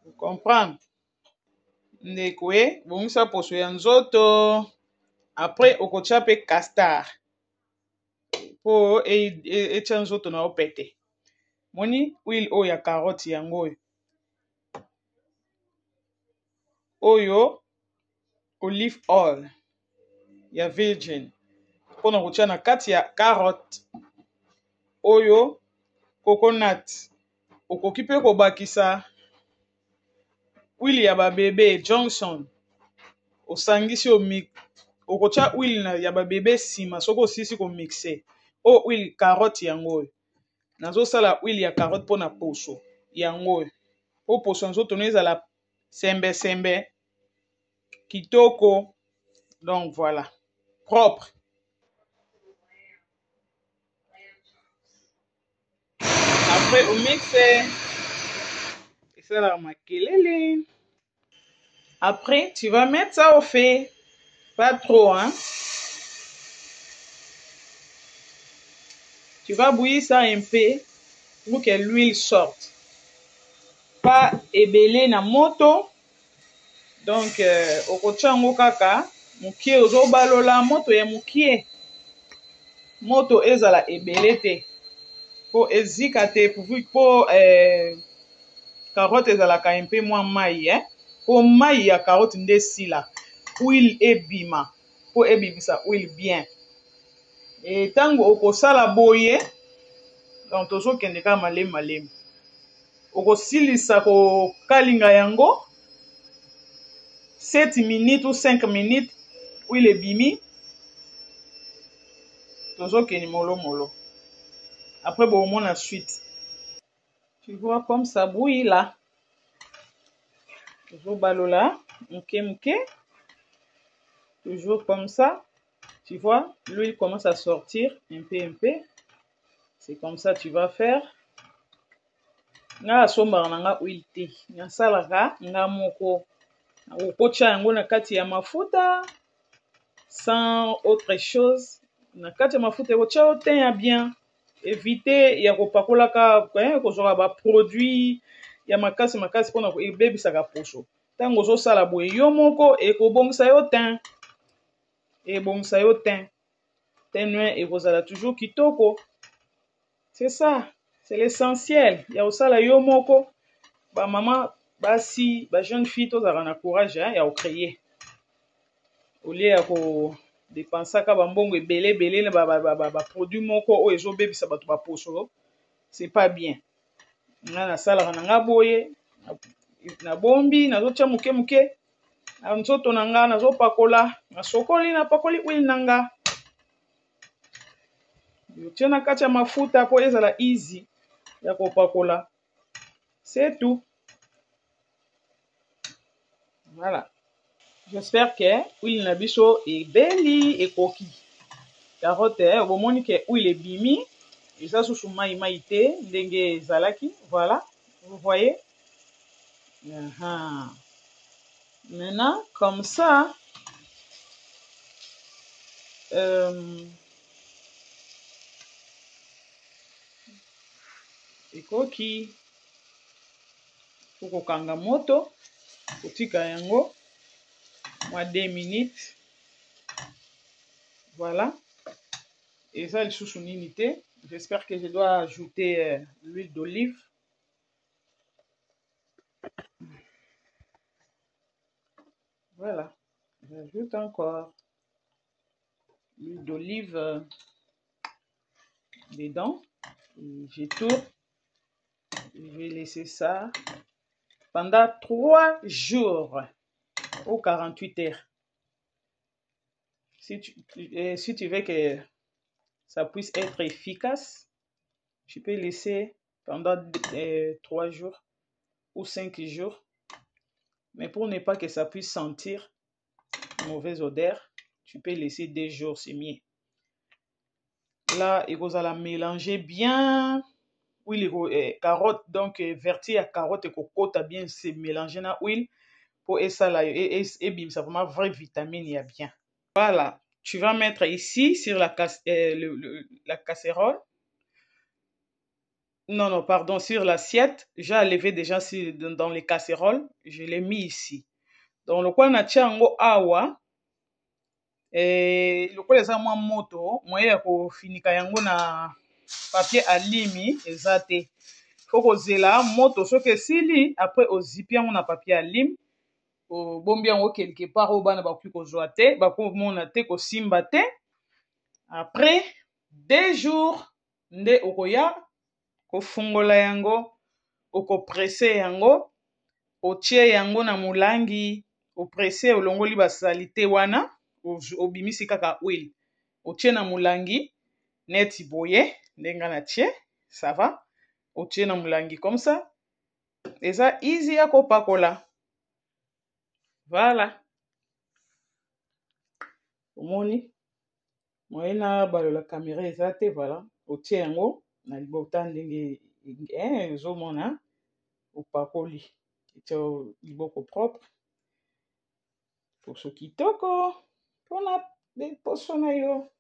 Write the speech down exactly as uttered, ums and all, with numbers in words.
Vous comprenez? Ndekwe, bongisa poso ya nzoto. Après, okotia pe castar. Po e etia nzoto na opete. Moni huile oyo ya carotte yango oyo. Oyo olive oil ya virgin. Pona kotia na kati ya carotte. Oyo coconut. Okoki pe kobakisa huile ya ba bébé Johnson. Osangisi o mix. Okotia huile na ya ba bébé sima soko osisi ko mixe. O huile carotte yango oyo. Nazo sala huile ya carotte pona poso yango oyo. Po poso nzoto no ezala sembe sembe kitoko. Donc voilà, propre. Après au mixer et ça la makelele. Après tu vas mettre ça au feu, pas trop hein. Tu vas bouillir ça un peu pour que l'huile sorte. Pas ebele na moto. Donc euh, okotia ngo kaka mukie ozobalola moto ya mukie. Moto ezala ebele te. Po ezika te pour po euh, carotte ezalaka un peu moins mai hein. Po mai ya carotte nde sila. Huile ebima. Po ebimisa huile bien. Et tango okosala boye. Donc tozo kende ka malem malem. Okosilisa ko kalinga yango. sept minutes ou cinq minutes. Huile ebimi. Tozo kende molo molo. Après bon mon la suite. Tu vois comme ça bouille là. Toujours balola. Mouké mouké. Toujours comme ça. Tu vois, l'huile commence à sortir un peu un peu. C'est comme ça tu vas faire. Nga somba nga huile te. Nga salaka nga moko. Okotia yango na kati ya mafuta sans autre chose. Na kati ya mafuta okotia oteya bien. Éviter ya kopakolaka eh kozwa ba produit ya makasi makasi pona ko ebebisaka poso. Tango ozosala boye yo moko ekobongisa yo teint. Ebongisa yo teint. Teint noir ekozala toujours kitoko. C'est ça, c'est l'essentiel. Ya osala yo moko ba maman basi ba jeune fille tozala na courage hein, ya ocréer. Au lieu ya ko dépensaka ba mbongo ebele ebele na ba ba ba, ba produit moko oyo ezobebisa bato ba poso. C'est pas bien. Nga na sala na nga boye na bombi nazotia muke muke. Na nzoto na nga nazopakola na sokoli na pakoli huile na nga. Yotia na kati ya mafuta po ezala easy ya kopakola. C'est tout. Voilà. J'espère que huile na biso ebeli ekoki. Carotte bomoni ke huile ebimi. Eza susu mai mai te ndenge ezalaki. Voilà. Vous voyez? Uh-huh. Maintenant, comme ça, euh, ekoki kokanga moto kotika yango mwa deux minutes. Voilà. Et ça, le chouchou nini te. J'espère que je dois ajouter euh, l'huile d'olive. Voilà. J'ajoute encore l'huile d'olive euh, dedans. Je tourne. Je vais laisser ça pendant trois jours ou quarante-huit heures. Si tu, euh, si tu veux que ça puisse être efficace, tu peux laisser pendant euh, trois jours ou cinq jours. Mais pour ne pas que ça puisse sentir mauvaise odeur, tu peux laisser deux jours, c'est mieux. Là, il faut la mélanger bien. Huile et carotte, donc verti à carotte et cocotte bien se mélanger dans l'huile pour et ça là et et bim ça vraiment vraie vitamine il y a bien. Voilà, tu vas mettre ici sur la casse euh, le, le, la casserole. Non, non, pardon, sur l'assiette. J'ai enlevé déjà sur- dans les casseroles. Je l'ai mis ici. Donc, le quoi na yango awa. Eh, lokola eza mwa moto moye ya kofinika yango na papier alimi eza te. Fo kozela moto soki esili après ozipi yango na papier alime obombi yango quelque part oyo bana bakoki kozwa te bakomona te kosimba te. Après deux jours nde okoya kofungola yango okopresse yango otie yango na molangi opresse olongoli basalite wana obimisi kaka huile otie na molangi neti boye ndenge na tie ça va otie na molangi comme ça eza easy ya kopakola voilà omoni moye na balola caméra eza te voilà otie yango na libota ndenge ezomona opakoli etia liboko propre poso kitoko mpona poso na yo